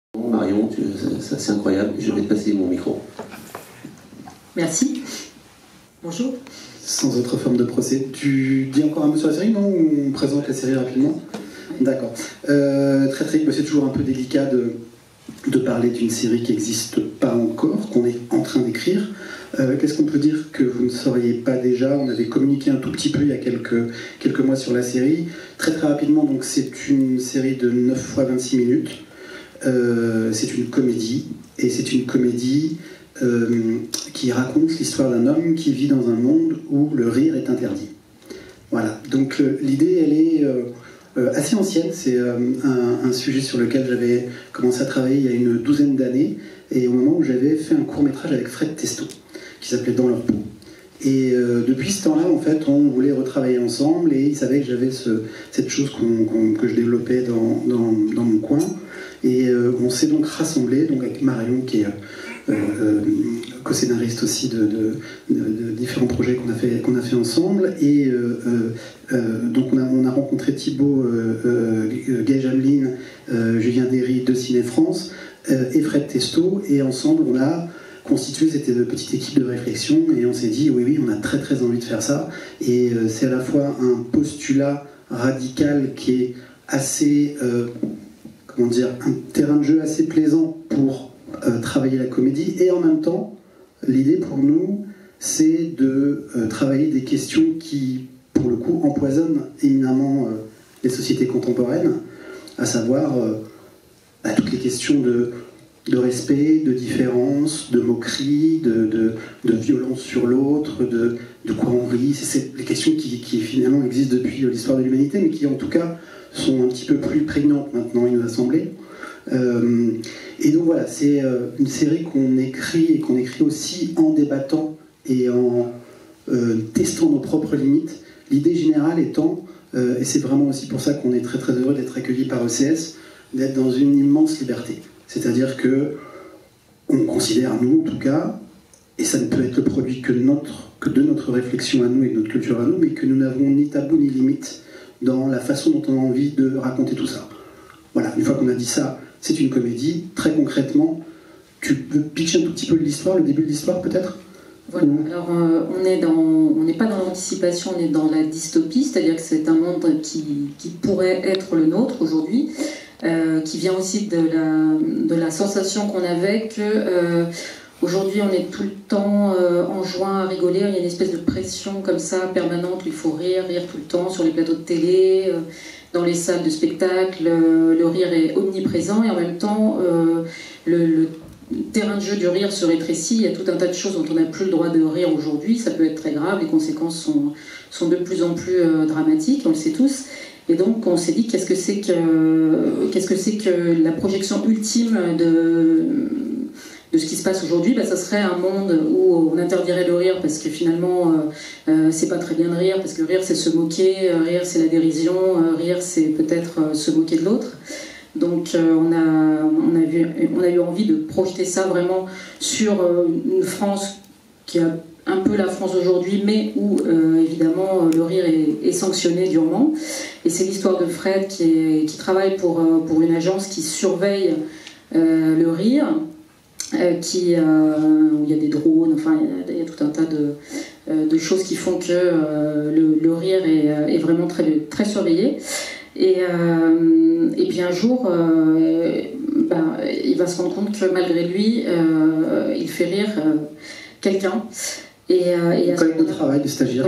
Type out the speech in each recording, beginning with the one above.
Marion, c'est incroyable, je vais te passer mon micro. Merci. Bonjour. Sans autre forme de procès. Tu dis encore un mot sur la série, non? Ou on présente la série rapidement? D'accord. Très très vite, c'est toujours un peu délicat de parler d'une série qui n'existe pas encore, qu'on est en train d'écrire. Qu'est-ce qu'on peut dire que vous ne sauriez pas déjà? On avait communiqué un tout petit peu il y a quelques mois sur la série. Très très rapidement, donc c'est une série de 9 fois 26 minutes. C'est une comédie, et c'est une comédie qui raconte l'histoire d'un homme qui vit dans un monde où le rire est interdit. Voilà, donc l'idée elle est assez ancienne, c'est un sujet sur lequel j'avais commencé à travailler il y a une douzaine d'années, et au moment où j'avais fait un court-métrage avec Fred Testo, qui s'appelait Dans leur peau. Et depuis ce temps-là, en fait, on voulait retravailler ensemble, et il savait que j'avais cette chose que je développais dans mon coin. Et on s'est donc rassemblés, donc avec Marion, qui est co-scénariste aussi de différents projets qu'on a fait ensemble. Et donc on a rencontré Thibaut Gay-Jameline, Julien Derry de Ciné France et Fred Testo. Et ensemble, on a constitué cette petite équipe de réflexion, et on s'est dit oui, on a très très envie de faire ça. Et c'est à la fois un postulat radical qui est assez... comment dire, un terrain de jeu assez plaisant pour travailler la comédie, et en même temps, l'idée pour nous, c'est de travailler des questions qui, pour le coup, empoisonnent éminemment les sociétés contemporaines, à savoir toutes les questions de respect, de différence, de moquerie, de violence sur l'autre, de quoi on rit. C'est des questions qui finalement existent depuis l'histoire de l'humanité, mais qui en tout cas sont un petit peu plus prégnantes maintenant, il nous a semblé. Et donc voilà, c'est une série qu'on écrit aussi en débattant et en testant nos propres limites. L'idée générale étant, et c'est vraiment aussi pour ça qu'on est très très heureux d'être accueillis par ECS, d'être dans une immense liberté. C'est-à-dire que on considère, nous en tout cas, et ça ne peut être le produit que de notre réflexion à nous et de notre culture à nous, mais que nous n'avons ni tabou ni limite dans la façon dont on a envie de raconter tout ça. Voilà, une fois qu'on a dit ça, c'est une comédie. Très concrètement, tu peux pitcher un tout petit peu l'histoire, le début de l'histoire peut-être? Voilà, alors on n'est pas dans l'anticipation, on est dans la dystopie, c'est-à-dire que c'est un monde qui pourrait être le nôtre aujourd'hui, qui vient aussi de la sensation qu'on avait que aujourd'hui on est tout le temps enjoint à rigoler, il y a une espèce de pression comme ça permanente, il faut rire tout le temps sur les plateaux de télé, dans les salles de spectacle, le rire est omniprésent, et en même temps le terrain de jeu du rire se rétrécit. Il y a tout un tas de choses dont on n'a plus le droit de rire aujourd'hui, ça peut être très grave, les conséquences sont de plus en plus dramatiques, on le sait tous. Et donc on s'est dit qu'est-ce que c'est que la projection ultime de ce qui se passe aujourd'hui, ça serait un monde où on interdirait le rire parce que finalement c'est pas très bien de rire, parce que rire c'est se moquer, rire c'est la dérision, rire c'est peut-être se moquer de l'autre. Donc on a eu envie de projeter ça vraiment sur une France qui a un peu la France d'aujourd'hui, mais où évidemment le rire est sanctionné durement. Et c'est l'histoire de Fred qui travaille pour une agence qui surveille le rire, où il y a des drones, enfin il y a tout un tas de choses qui font que le rire est vraiment très, très surveillé. Et puis un jour, il va se rendre compte que malgré lui, il fait rire quelqu'un. Un collègue de travail, de stagiaire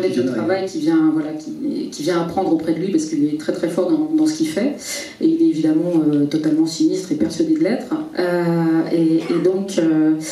qui vient apprendre auprès de lui parce qu'il est très très fort dans ce qu'il fait, et il est évidemment totalement sinistre et persuadé de l'être, et donc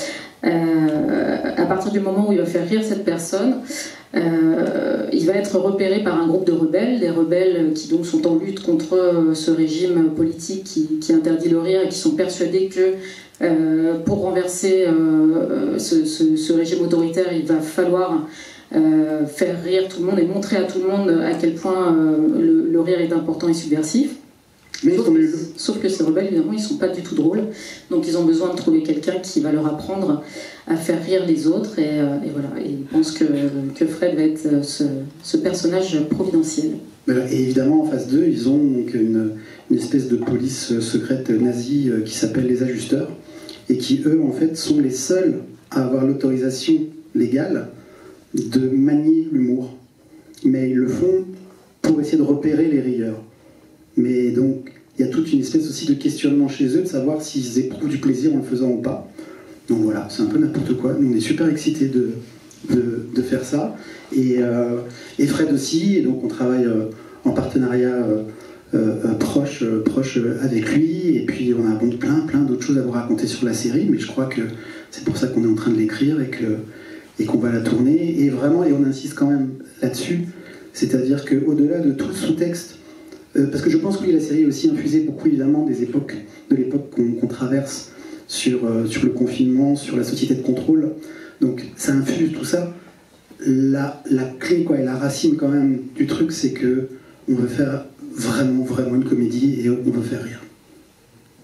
à partir du moment où il va faire rire cette personne, il va être repéré par un groupe de rebelles, des rebelles qui donc sont en lutte contre ce régime politique qui interdit le rire, et qui sont persuadés que pour renverser ce régime autoritaire, il va falloir faire rire tout le monde et montrer à tout le monde à quel point le rire est important et subversif. Mais ils sont nuls. Sauf que ces rebelles, évidemment, ils sont pas du tout drôles. Donc ils ont besoin de trouver quelqu'un qui va leur apprendre à faire rire les autres. Et voilà. Et ils pensent que Fred va être ce personnage providentiel. Et évidemment, en face d'eux, ils ont donc une espèce de police secrète nazie qui s'appelle les ajusteurs. Et qui, eux, en fait, sont les seuls à avoir l'autorisation légale de manier l'humour. Mais ils le font pour essayer de repérer les rieurs. Mais donc, il y a toute une espèce aussi de questionnement chez eux, de savoir s'ils éprouvent du plaisir en le faisant ou pas. Donc voilà, c'est un peu n'importe quoi. Nous, on est super excités de faire ça. Et Fred aussi, et donc on travaille en partenariat proche avec lui. Et puis on a plein d'autres choses à vous raconter sur la série, mais je crois que c'est pour ça qu'on est en train de l'écrire et qu'on va la tourner. Et vraiment, et on insiste quand même là-dessus, c'est-à-dire qu'au-delà de tout le sous-texte, parce que je pense que oui, la série est aussi infusée beaucoup évidemment de l'époque qu'on traverse sur le confinement, sur la société de contrôle. Donc ça infuse tout ça. La clé et la racine quand même du truc, c'est que on veut faire vraiment une comédie et on veut faire rire.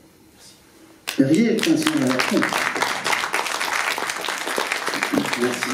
Merci.